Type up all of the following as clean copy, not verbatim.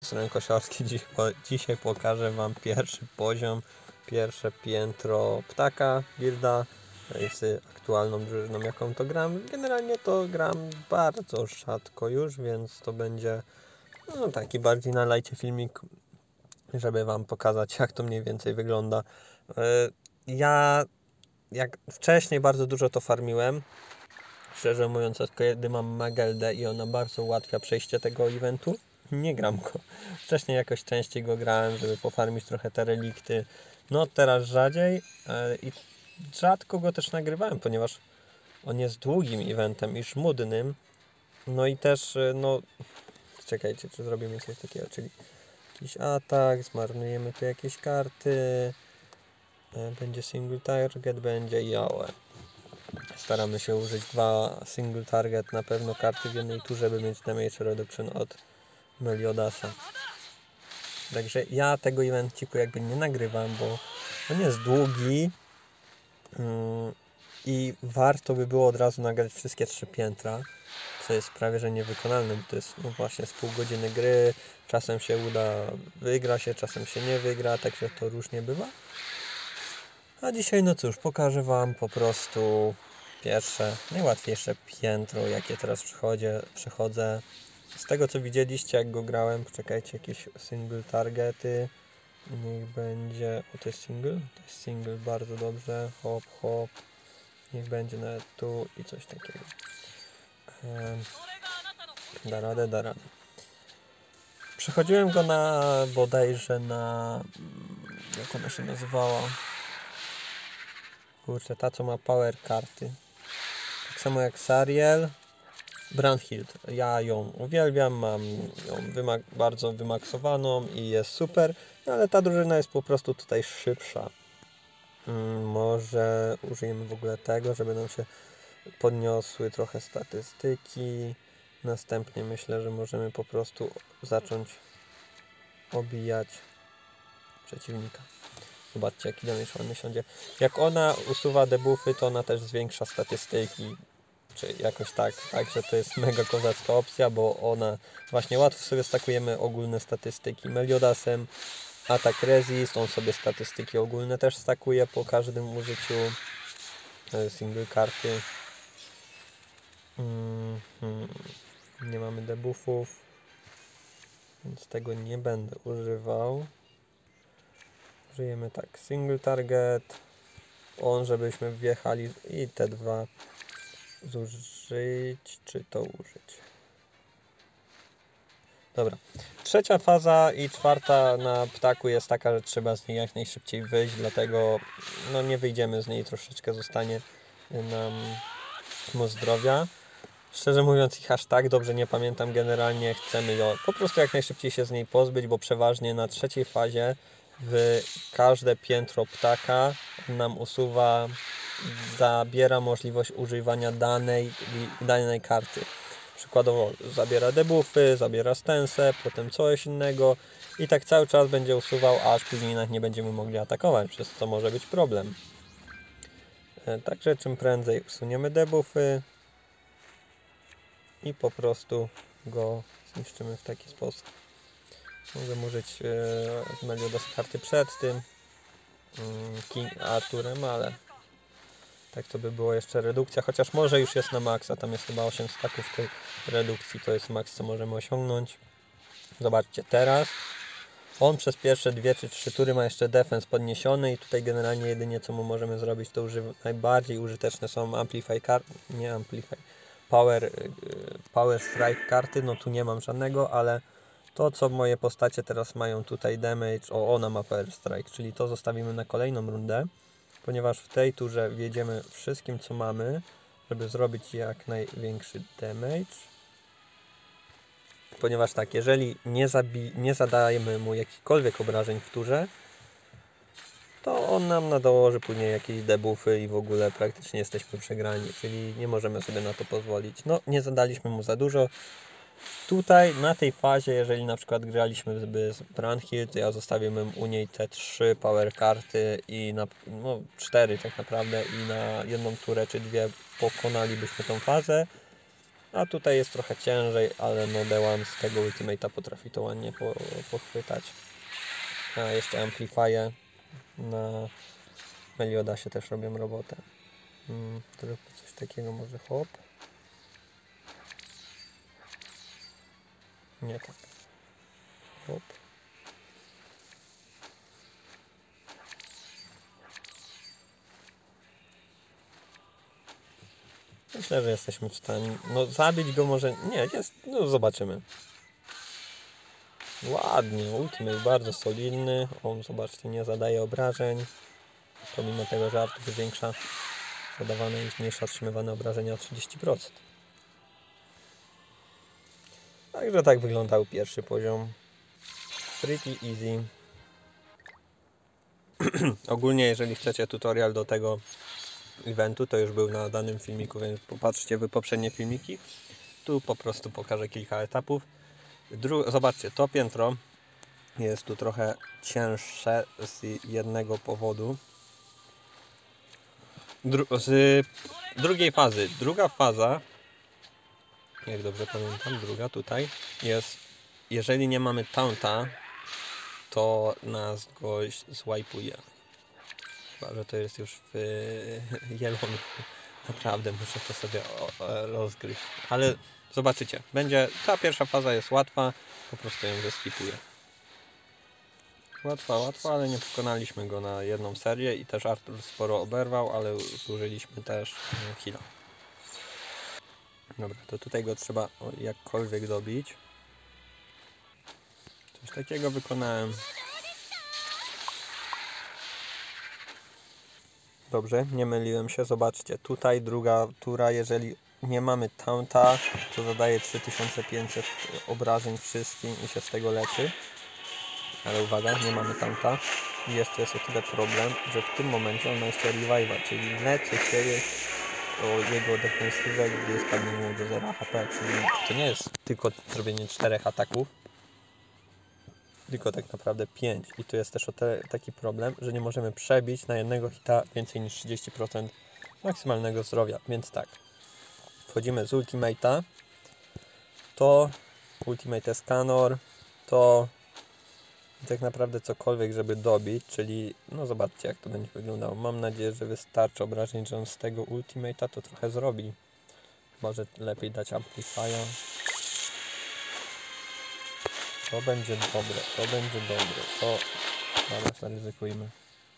Rękosiorski. Dzisiaj pokażę Wam pierwszy poziom, pierwsze piętro ptaka builda z aktualną drużyną, jaką to gram. Generalnie to gram bardzo rzadko już, więc to będzie taki bardziej na lajcie filmik, żeby Wam pokazać, jak to mniej więcej wygląda. Ja jak wcześniej bardzo dużo to farmiłem, szczerze mówiąc, od kiedy mam Mageldę i ona bardzo ułatwia przejście tego eventu, nie gram go. Wcześniej jakoś częściej go grałem, żeby pofarmić trochę te relikty. No teraz rzadziej i rzadko go też nagrywałem, ponieważ on jest długim eventem i żmudnym. No i też, czekajcie, czy zrobimy coś takiego, czyli jakiś atak, zmarnujemy tu jakieś karty, będzie single target, będzie Yaoe. Staramy się użyć 2 single target, na pewno karty w jednej turze, żeby mieć damage reduction od Meliodasa. Także ja tego evenciku jakby nie nagrywam, bo on jest długi i warto by było od razu nagrać wszystkie 3 piętra, co jest prawie że niewykonalne, bo to jest właśnie z pół godziny gry, czasem się uda, wygra się, czasem się nie wygra, także to różnie bywa. A dzisiaj no cóż, pokażę Wam po prostu pierwsze, najłatwiejsze piętro, jakie teraz przechodzę. Z tego co widzieliście, jak go grałem, poczekajcie, jakieś single targety, niech będzie, to jest single? To jest single, bardzo dobrze, hop, hop, niech będzie nawet tu i coś takiego. Da radę, da radę. Przechodziłem go bodajże na, jak ona się nazywała? Kurczę, ta co ma power karty. Tak samo jak Sariel. Brandhild. Ja ją uwielbiam, mam ją bardzo wymaksowaną i jest super, ale ta drużyna jest po prostu tutaj szybsza. Może użyjemy w ogóle tego, żeby nam się podniosły trochę statystyki. Następnie myślę, że możemy po prostu zacząć obijać przeciwnika. Zobaczcie, jaki damage ładny siądzie. Jak ona usuwa debuffy, to ona też zwiększa statystyki, czy jakoś tak, także to jest mega kozacka opcja, bo ona właśnie łatwo sobie stakujemy ogólne statystyki Meliodasem, atak resist, on sobie statystyki ogólne też stakuje po każdym użyciu single karty. Nie mamy debuffów, więc tego nie będę używał. Użyjemy tak, single target, on żebyśmy wjechali i te dwa zużyć, czy to użyć. Dobra. Trzecia faza i czwarta na ptaku jest taka, że trzeba z niej jak najszybciej wyjść, dlatego nie wyjdziemy z niej, troszeczkę zostanie nam zdrowia. Szczerze mówiąc ich aż tak dobrze nie pamiętam, generalnie chcemy ją po prostu jak najszybciej się z niej pozbyć, bo przeważnie na trzeciej fazie w każde piętro ptaka nam usuwa, zabiera możliwość używania danej karty. Przykładowo zabiera debuffy, zabiera stensę, potem coś innego i tak cały czas będzie usuwał, aż później nie będziemy mogli atakować, przez co może być problem. Także czym prędzej usuniemy debuffy i po prostu go zniszczymy w taki sposób. Możemy użyć Meliodas karty przed tym King Arturem, ale tak to by było jeszcze redukcja, chociaż może już jest na maksa, tam jest chyba 8 staków tej redukcji, to jest maks, co możemy osiągnąć. Zobaczcie, teraz on przez pierwsze 2 czy 3 tury ma jeszcze defense podniesiony i tutaj generalnie jedynie co mu możemy zrobić, to najbardziej użyteczne są Power Strike karty, no tu nie mam żadnego, ale to co moje postacie teraz mają tutaj damage, ona ma Power Strike, czyli to zostawimy na kolejną rundę, ponieważ w tej turze wjedziemy wszystkim co mamy, żeby zrobić jak największy damage. Ponieważ tak, jeżeli nie zadajemy mu jakichkolwiek obrażeń w turze, to on nam nadołoży później jakieś debuffy i w ogóle praktycznie jesteśmy przegrani, czyli nie możemy sobie na to pozwolić. Nie zadaliśmy mu za dużo. Tutaj na tej fazie, jeżeli na przykład graliśmy z Brandhild, to ja zostawiłbym u niej te 3 power karty i 4 tak naprawdę i na jedną turę czy 2 pokonalibyśmy tą fazę. A tutaj jest trochę ciężej, ale no Dewan z tego ultimate'a potrafi to ładnie pochwytać. A jeszcze amplifye na Meliodasie też robią robotę. Zróbmy coś takiego, może hop. Nie tak. Hop. Myślę, że jesteśmy w stanie. No zabić go może. Nie, jest. No zobaczymy. Ładnie, ultimate bardzo solidny. On, zobaczcie, nie zadaje obrażeń. Pomimo tego, że Artur zwiększa zadawane i zmniejsza otrzymywane obrażenia o 30%. Także tak wyglądał pierwszy poziom. Pretty easy. Ogólnie, jeżeli chcecie tutorial do tego eventu, to już był na danym filmiku, więc popatrzcie w poprzednie filmiki. Tu po prostu pokażę kilka etapów. Zobaczcie, to piętro jest tu trochę cięższe z jednego powodu. Z drugiej fazy. Druga faza, jak dobrze pamiętam, druga tutaj jest, jeżeli nie mamy taunta, to nas gość zwipe'uje. Chyba, że to jest już w jelonku. Naprawdę muszę to sobie rozgryźć. Ale zobaczycie, ta pierwsza faza jest łatwa, po prostu ją zeskipuję. Łatwa, ale nie pokonaliśmy go na jedną serię i też Artur sporo oberwał, ale zużyliśmy też heal'a. Dobra, to tutaj go trzeba jakkolwiek dobić. Coś takiego wykonałem. Dobrze, nie myliłem się. Zobaczcie, tutaj druga tura, jeżeli nie mamy taunta, to zadaje 3500 obrażeń wszystkim i się z tego leczy. Ale uwaga, nie mamy taunta. I jeszcze jest o tyle problem, że w tym momencie on ma jeszcze revive'a, czyli leczy się o jego defensywę, gdy spadnie mu do 0 HP. Czyli to nie jest tylko zrobienie 4 ataków, tylko tak naprawdę 5. I tu jest też taki problem, że nie możemy przebić na jednego hita więcej niż 30% maksymalnego zdrowia. Więc tak, wchodzimy z ultimate'a, to ultimate Escanor, to tak naprawdę cokolwiek, żeby dobić, czyli no zobaczcie, jak to będzie wyglądało. Mam nadzieję, że wystarczy obrażeń, że on z tego ultimate'a to trochę zrobi. Może lepiej dać amplifya. To będzie dobre, to będzie dobre. To dobra, zaryzykujmy.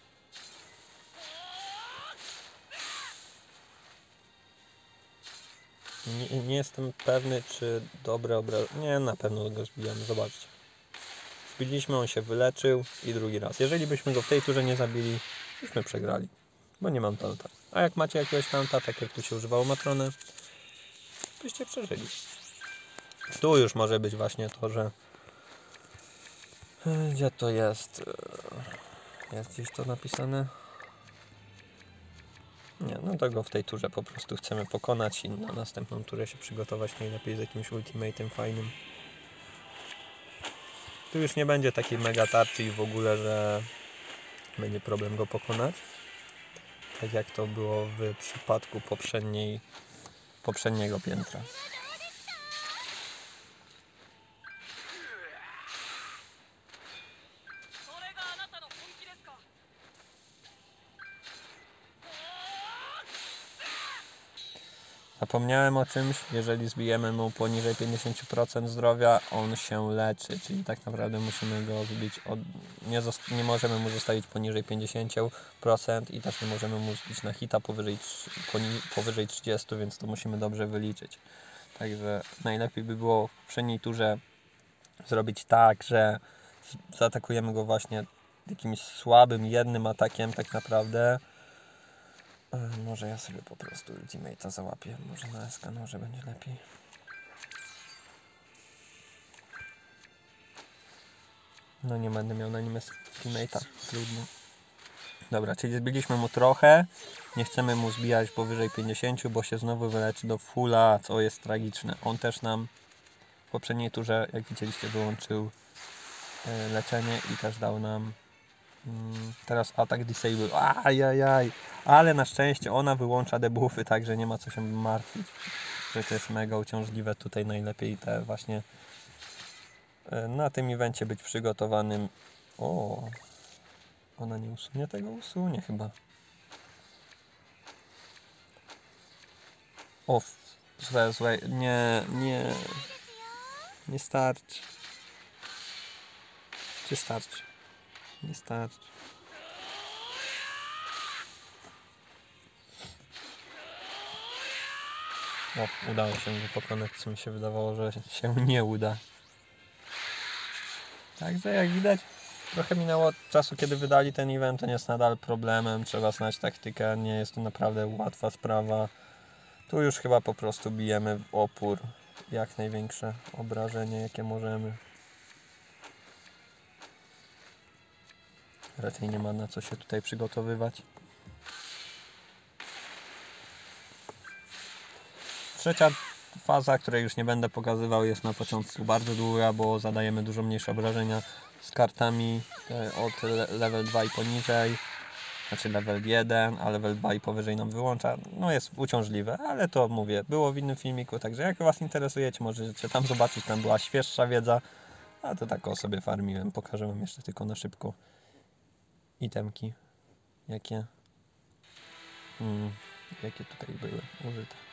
Nie jestem pewny, czy dobre obrażenia. Nie, na pewno go zbijamy, zobaczcie. Zbiliśmy, on się wyleczył i drugi raz. Jeżeli byśmy go w tej turze nie zabili, byśmy przegrali, bo nie mam taunta. A jak macie jakiegoś taunta, tak jak tu się używało matrony, byście przeżyli. Tu już może być właśnie to, że... Gdzie to jest? Jest gdzieś to napisane? Nie, no to go w tej turze po prostu chcemy pokonać i na następną turę się przygotować najlepiej z jakimś ultimatem fajnym. Tu już nie będzie takiej mega tarczy i w ogóle, że będzie problem go pokonać. Tak jak to było w przypadku poprzedniego piętra. Zapomniałem o czymś, jeżeli zbijemy mu poniżej 50% zdrowia, on się leczy, czyli tak naprawdę musimy go zbić, nie możemy mu zostawić poniżej 50% i też nie możemy mu zbić na hita powyżej 30, więc to musimy dobrze wyliczyć. Także najlepiej by było w poprzedniej turze zrobić tak, że zaatakujemy go właśnie jakimś słabym, jednym atakiem tak naprawdę. Może ja sobie po prostu ultimate'a załapię. Może na Escanorze będzie lepiej. No nie będę miał na nim ultimate'a. Trudno. Dobra, czyli zbiliśmy mu trochę. Nie chcemy mu zbijać powyżej 50, bo się znowu wyleczy do fulla, co jest tragiczne. On też nam w poprzedniej turze, jak widzieliście, wyłączył leczenie i też dał nam teraz atak disable. Ajajaj. Ale na szczęście ona wyłącza debuffy, także nie ma co się martwić. że to jest mega uciążliwe. Tutaj najlepiej te właśnie na tym evencie być przygotowanym. O, ona nie usunie tego? Usunie chyba. O, złe, nie starczy. Czy starczy? Nie starczy. O, udało się go pokonać, co mi się wydawało, że się nie uda. Także jak widać, trochę minęło czasu, kiedy wydali ten event, ten jest nadal problemem, trzeba znać taktykę, nie jest to naprawdę łatwa sprawa. Tu już chyba po prostu bijemy w opór, jak największe obrażenie, jakie możemy. Raczej nie ma na co się tutaj przygotowywać. Trzecia faza, której już nie będę pokazywał, jest na początku bardzo długa, bo zadajemy dużo mniejsze obrażenia z kartami od level 2 i poniżej. Znaczy level 1, a level 2 i powyżej nam wyłącza. No jest uciążliwe, ale to mówię, było w innym filmiku, także jak Was interesujecie, możecie tam zobaczyć, tam była świeższa wiedza. A to tak o sobie farmiłem, pokażę Wam jeszcze tylko na szybko itemki, jakie tutaj były użyte.